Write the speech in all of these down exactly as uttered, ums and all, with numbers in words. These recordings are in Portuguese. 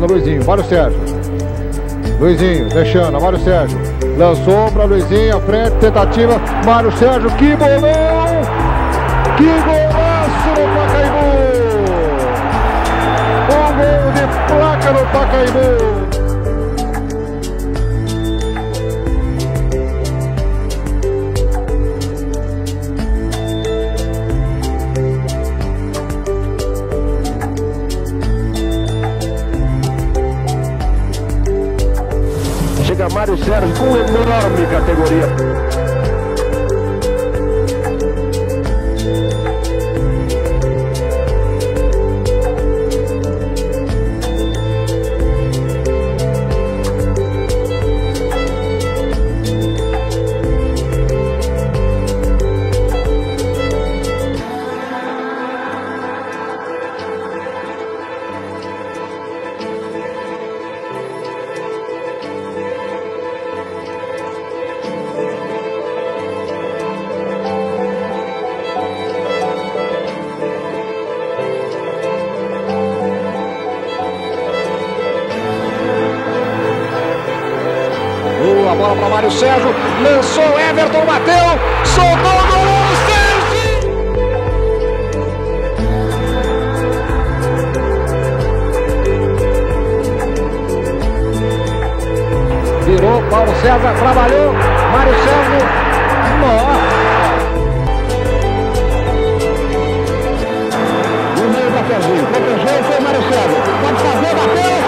deixando o Luizinho. Mário Sérgio. Luizinho, deixando. Mário Sérgio. Lançou para Luizinho, à frente, tentativa. Mário Sérgio, que bolão! Que golaço no Pacaembu! Um gol de placa no Pacaembu! Chega Mário Sérgio com enorme categoria. A bola para Mário Sérgio, lançou, Everton bateu, soltou o gol, Sérgio! Virou, Paulo César trabalhou, Mário Sérgio, nossa! No meio da Ferzinho, protegeu, foi Mário Sérgio, pode fazer, bateu!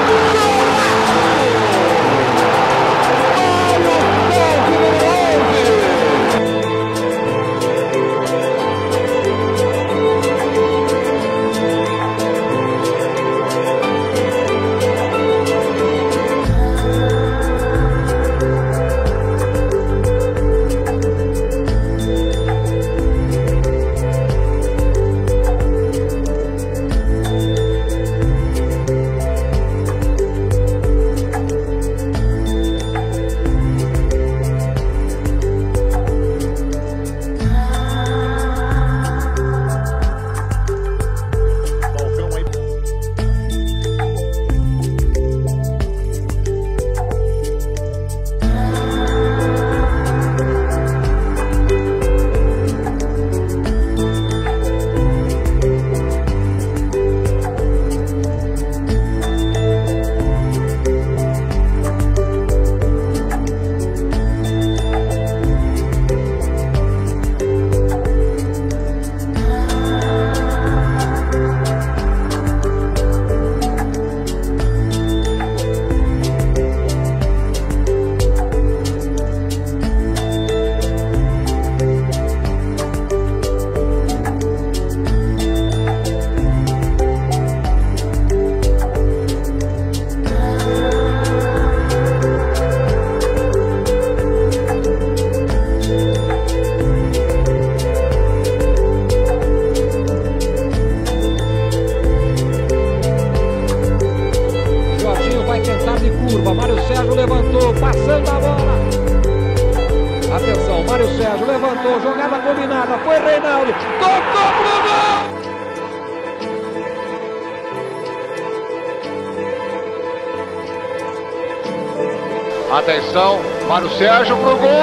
Mário Sérgio levantou, passando a bola. Atenção, Mário Sérgio levantou, jogada combinada, foi Reinaldo, tocou pro gol! Atenção, Mário Sérgio pro gol!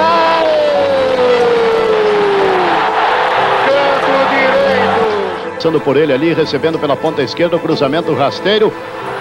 Canto direito! Passando por ele ali, recebendo pela ponta esquerda o cruzamento rasteiro.